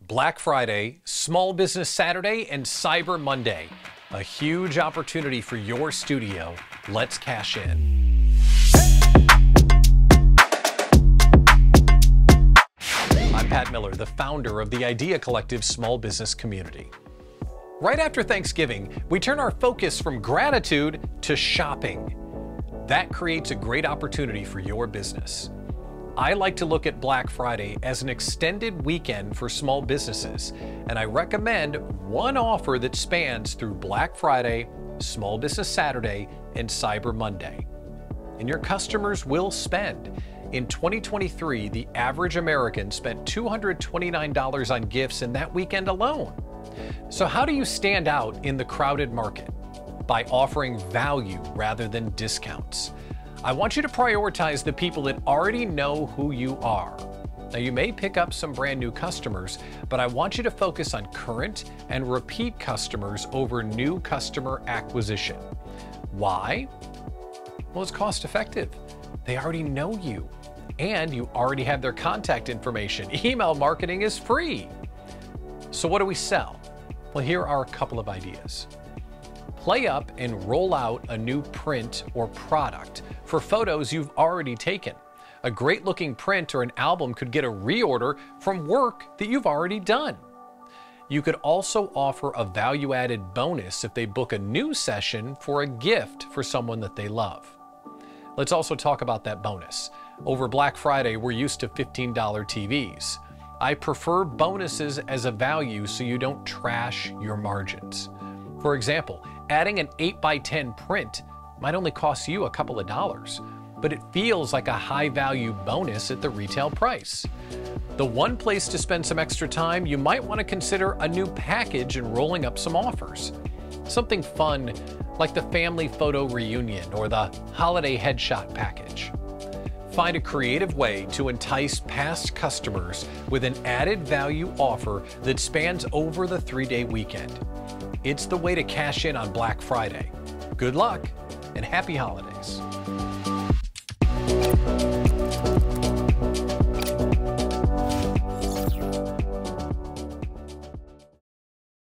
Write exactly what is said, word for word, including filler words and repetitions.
Black Friday, Small Business Saturday, and Cyber Monday. A huge opportunity for your studio. Let's cash in. I'm Pat Miller, the founder of the Idea Collective small business community. Right after Thanksgiving, we turn our focus from gratitude to shopping. That creates a great opportunity for your business. I like to look at Black Friday as an extended weekend for small businesses, and I recommend one offer that spans through Black Friday, Small Business Saturday, and Cyber Monday. And your customers will spend. In twenty twenty-three, the average American spent two hundred twenty-nine dollars on gifts in that weekend alone. So how do you stand out in the crowded market? By offering value rather than discounts. I want you to prioritize the people that already know who you are. Now, you may pick up some brand new customers, but I want you to focus on current and repeat customers over new customer acquisition. Why? Well, it's cost effective. They already know you, and you already have their contact information. Email marketing is free. So what do we sell? Well, here are a couple of ideas. Play up and roll out a new print or product for photos you've already taken. A great looking print or an album could get a reorder from work that you've already done. You could also offer a value-added bonus if they book a new session for a gift for someone that they love. Let's also talk about that bonus. Over Black Friday, we're used to fifteen dollar T Vs. I prefer bonuses as a value so you don't trash your margins. For example, adding an eight by ten print might only cost you a couple of dollars, but it feels like a high-value bonus at the retail price. The one place to spend some extra time, you might want to consider a new package and rolling up some offers. Something fun like the family photo reunion or the holiday headshot package. Find a creative way to entice past customers with an added value offer that spans over the three-day weekend. It's the way to cash in on Black Friday. Good luck and happy holidays.